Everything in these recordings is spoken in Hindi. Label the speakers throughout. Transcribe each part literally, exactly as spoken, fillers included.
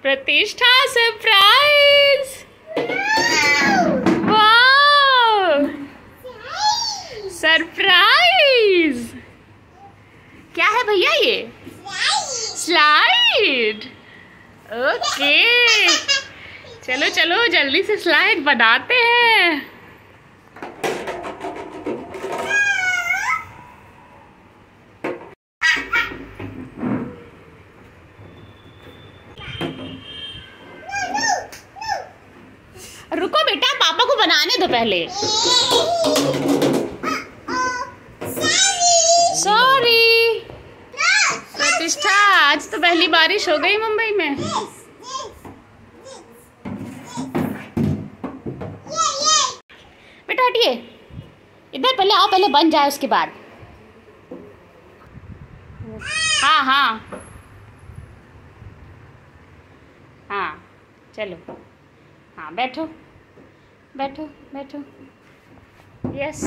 Speaker 1: प्रतिष्ठा सरप्राइज। वाह सरप्राइज। क्या है भैया ये? स्लाइड। ओके चलो चलो जल्दी से स्लाइड बनाते हैं। रुको बेटा पापा को बनाने दो पहले। सॉरी प्रतिष्ठा, आज तो पहली बारिश हो गई मुंबई में। बेटा हटिए इधर, पहले आओ, पहले बन जाए उसके बाद। हाँ हाँ हाँ चलो, हाँ बैठो बैठो बैठो। यस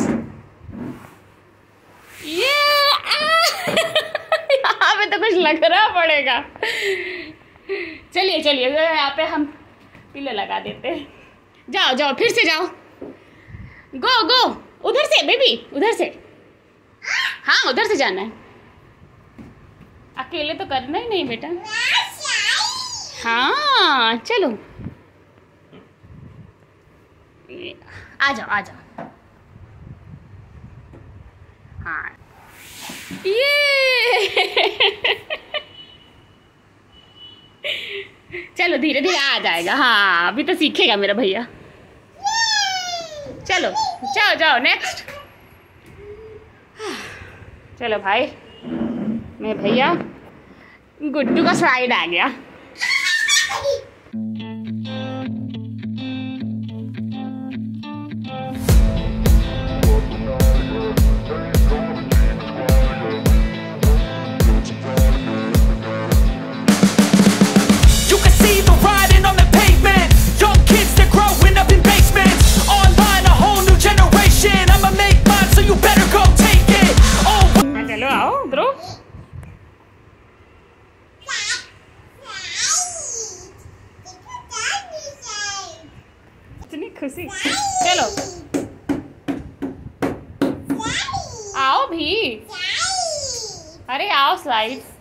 Speaker 1: ये यहाँ पे तो कुछ लग रहा पड़ेगा। चलिए चलिए यहाँ पे हम पीले लगा देते हैं। जाओ जाओ फिर से जाओ, गो गो उधर से बेबी, उधर से। हाँ उधर से जाना है, अकेले तो करना ही नहीं बेटा। हाँ चलो आ जाओ आ जाओ। हाँ ये चलो धीरे धीरे आ जाएगा। हाँ अभी तो सीखेगा मेरा भैया। चलो जाओ जाओ नेक्स्ट। चलो भाई मैं भैया गुड्डू का स्लाइड आ गया। इतनी खुशी। चलो आओ भी, अरे आओ स्लाइड।